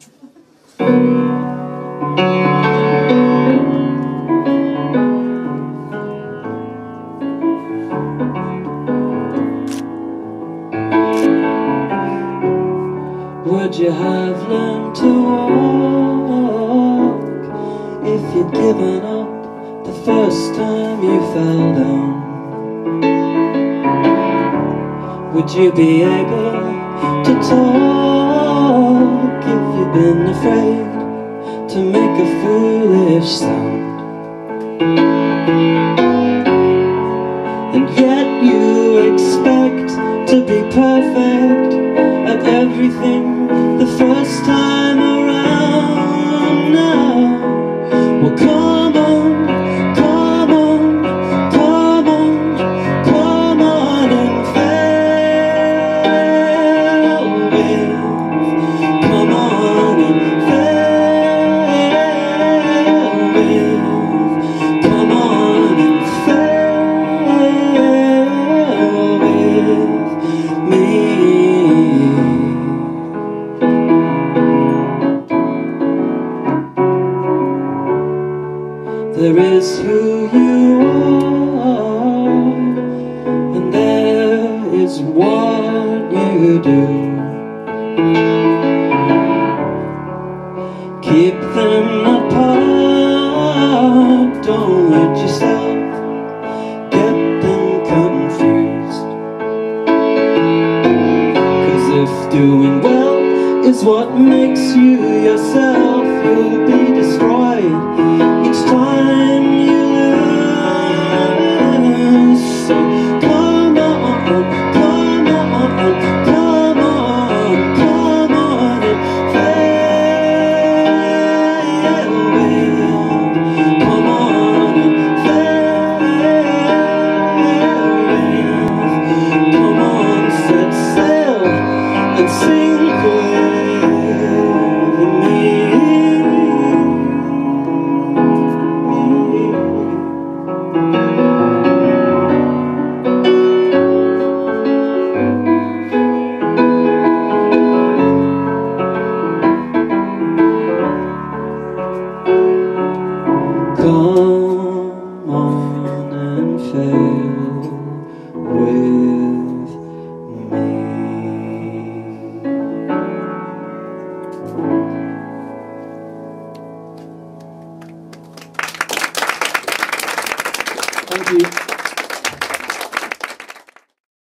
Would you have learned to walk if you'd given up the first time you fell down? Would you be able to talk if you'd been afraid to make a foolish sound? And yet you expect to be perfect at everything the first time around. Now, well, come on, come on, come on, come on and fail with. Come on and fail with. Come on and fail with me. There is who you are, and there is what you do. Keep them apart, don't let yourself get them confused. 'Cause if doing well is what makes you yourself, you'll be destroyed each time you lose. So come on, come on, come on, come on and fail with. Come on and fail with. Come on, set sail and sing